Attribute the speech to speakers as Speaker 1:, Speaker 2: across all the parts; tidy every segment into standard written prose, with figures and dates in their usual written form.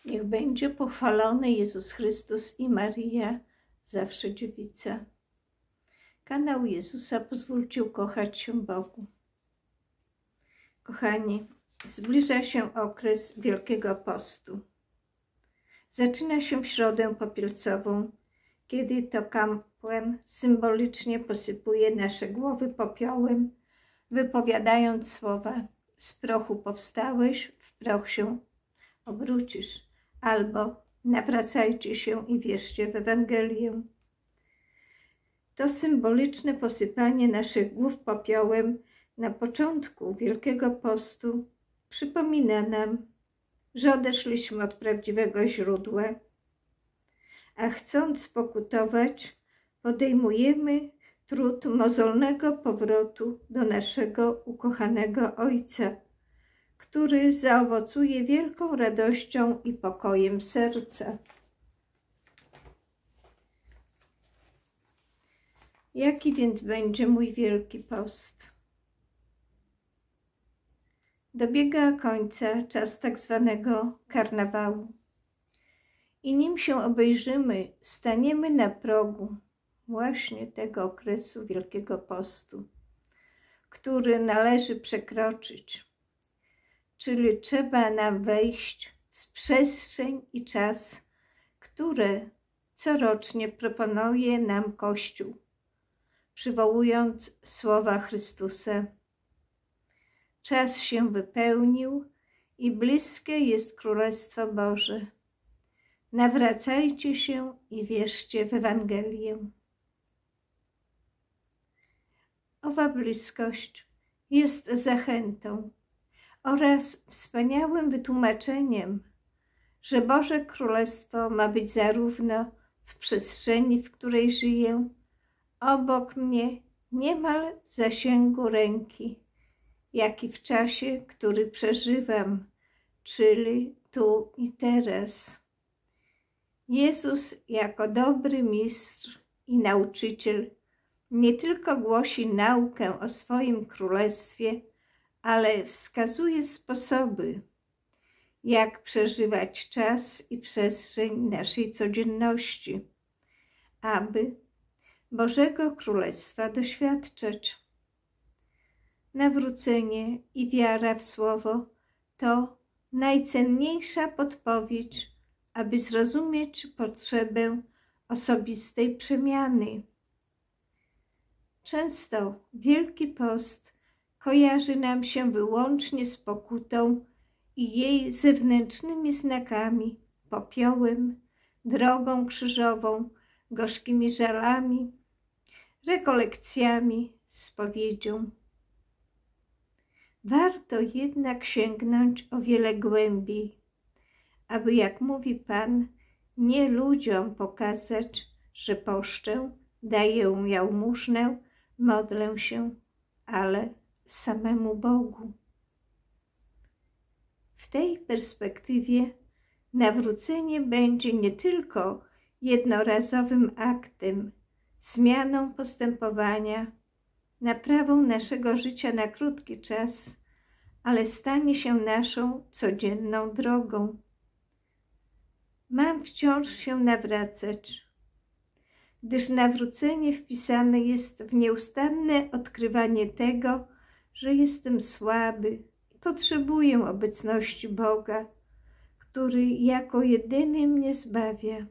Speaker 1: Niech będzie pochwalony Jezus Chrystus i Maryja, zawsze dziewica. Kanał Jezusa pozwólcie ukochać się Bogu. Kochani, zbliża się okres Wielkiego Postu. Zaczyna się w Środę Popielcową, kiedy to kapłan symbolicznie posypuje nasze głowy popiołem, wypowiadając słowa: z prochu powstałeś, w proch się obrócisz, albo nawracajcie się i wierzcie w Ewangelię. To symboliczne posypanie naszych głów popiołem na początku Wielkiego Postu przypomina nam, że odeszliśmy od prawdziwego źródła, a chcąc pokutować, podejmujemy trud mozolnego powrotu do naszego ukochanego Ojca, który zaowocuje wielką radością i pokojem serca. Jaki więc będzie mój Wielki Post? Dobiega końca czas tak zwanego karnawału. I nim się obejrzymy, staniemy na progu właśnie tego okresu Wielkiego Postu, który należy przekroczyć. Czyli trzeba nam wejść w przestrzeń i czas, które corocznie proponuje nam Kościół, przywołując słowa Chrystusa. Czas się wypełnił i bliskie jest Królestwo Boże. Nawracajcie się i wierzcie w Ewangelię. Owa bliskość jest zachętą oraz wspaniałym wytłumaczeniem, że Boże Królestwo ma być zarówno w przestrzeni, w której żyję, obok mnie, niemal w zasięgu ręki, jak i w czasie, który przeżywam, czyli tu i teraz. Jezus jako dobry mistrz i nauczyciel nie tylko głosi naukę o swoim królestwie, ale wskazuje sposoby, jak przeżywać czas i przestrzeń naszej codzienności, aby Bożego Królestwa doświadczać. Nawrócenie i wiara w Słowo to najcenniejsza podpowiedź, aby zrozumieć potrzebę osobistej przemiany. Często Wielki Post kojarzy nam się wyłącznie z pokutą i jej zewnętrznymi znakami, popiołem, drogą krzyżową, gorzkimi żalami, rekolekcjami, spowiedzią. Warto jednak sięgnąć o wiele głębiej, aby, jak mówi Pan, nie ludziom pokazać, że poszczę, daję jałmużnę, modlę się, ale samemu Bogu. W tej perspektywie nawrócenie będzie nie tylko jednorazowym aktem, zmianą postępowania, naprawą naszego życia na krótki czas, ale stanie się naszą codzienną drogą. Mam wciąż się nawracać, gdyż nawrócenie wpisane jest w nieustanne odkrywanie tego, że jestem słaby i potrzebuję obecności Boga, który jako jedyny mnie zbawia.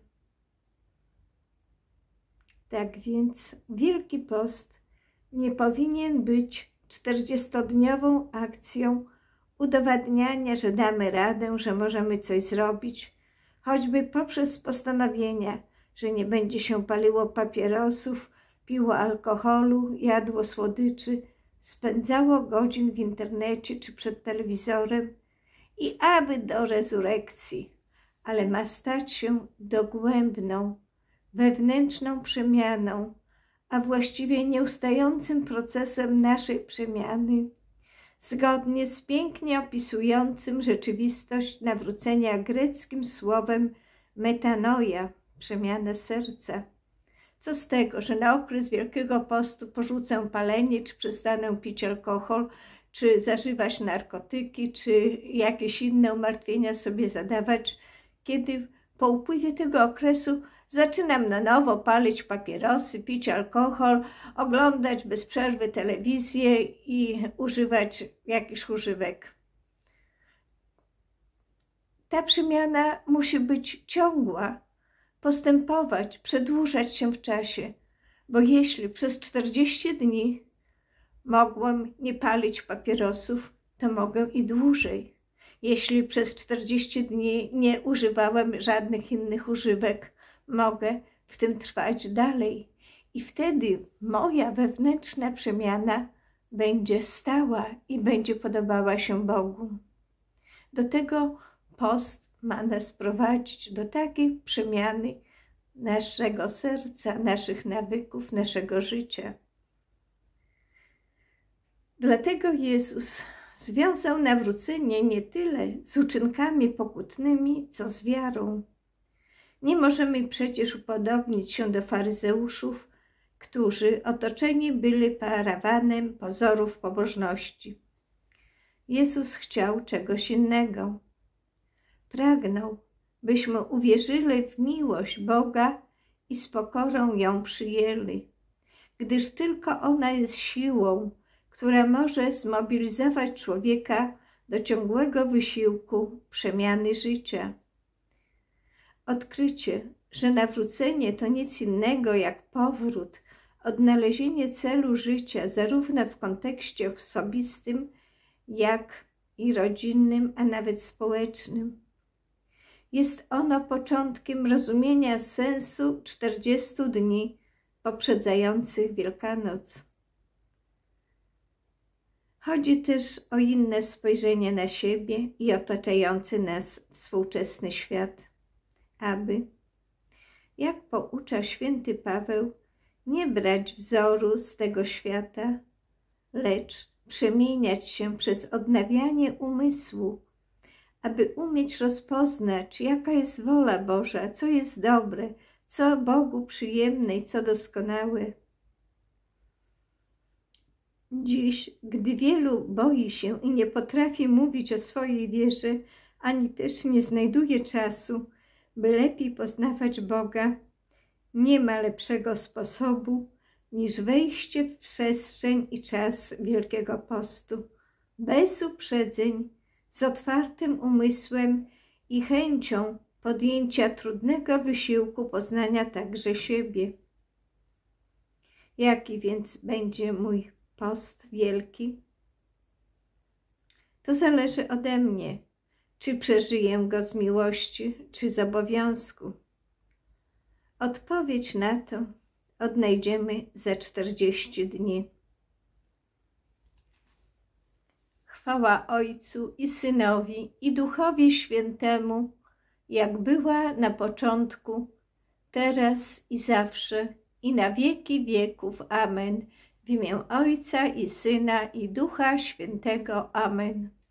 Speaker 1: Tak więc Wielki Post nie powinien być 40-dniową akcją udowadniania, że damy radę, że możemy coś zrobić, choćby poprzez postanowienia, że nie będzie się paliło papierosów, piło alkoholu, jadło słodyczy, spędzało godzin w internecie czy przed telewizorem i aby do rezurekcji, ale ma stać się dogłębną, wewnętrzną przemianą, a właściwie nieustającym procesem naszej przemiany, zgodnie z pięknie opisującym rzeczywistość nawrócenia greckim słowem metanoia, przemianę serca. Co z tego, że na okres Wielkiego Postu porzucę palenie, czy przestanę pić alkohol, czy zażywać narkotyki, czy jakieś inne umartwienia sobie zadawać, kiedy po upływie tego okresu zaczynam na nowo palić papierosy, pić alkohol, oglądać bez przerwy telewizję i używać jakichś używek. Ta przemiana musi być ciągła, postępować, przedłużać się w czasie, bo jeśli przez 40 dni mogłem nie palić papierosów, to mogę i dłużej. Jeśli przez 40 dni nie używałem żadnych innych używek, mogę w tym trwać dalej. I wtedy moja wewnętrzna przemiana będzie stała i będzie podobała się Bogu. Do tego post ma nas prowadzić do takiej przemiany naszego serca, naszych nawyków, naszego życia. Dlatego Jezus związał nawrócenie nie tyle z uczynkami pokutnymi, co z wiarą. Nie możemy przecież upodobnić się do faryzeuszów, którzy otoczeni byli parawanem pozorów pobożności. Jezus chciał czegoś innego. Pragnął, byśmy uwierzyli w miłość Boga i z pokorą ją przyjęli, gdyż tylko ona jest siłą, która może zmobilizować człowieka do ciągłego wysiłku przemiany życia. Odkrycie, że nawrócenie to nic innego jak powrót, odnalezienie celu życia zarówno w kontekście osobistym, jak i rodzinnym, a nawet społecznym. Jest ono początkiem rozumienia sensu 40 dni poprzedzających Wielkanoc. Chodzi też o inne spojrzenie na siebie i otaczający nas współczesny świat, aby, jak poucza święty Paweł, nie brać wzoru z tego świata, lecz przemieniać się przez odnawianie umysłu, aby umieć rozpoznać, jaka jest wola Boża, co jest dobre, co Bogu przyjemne i co doskonałe. Dziś, gdy wielu boi się i nie potrafi mówić o swojej wierze, ani też nie znajduje czasu, by lepiej poznawać Boga, nie ma lepszego sposobu niż wejście w przestrzeń i czas Wielkiego Postu, bez uprzedzeń, z otwartym umysłem i chęcią podjęcia trudnego wysiłku poznania także siebie. Jaki więc będzie mój post wielki? To zależy ode mnie, czy przeżyję go z miłości, czy z obowiązku. Odpowiedź na to odnajdziemy za 40 dni. Chwała Ojcu i Synowi, i Duchowi Świętemu, jak była na początku, teraz i zawsze, i na wieki wieków. Amen. W imię Ojca i Syna, i Ducha Świętego. Amen.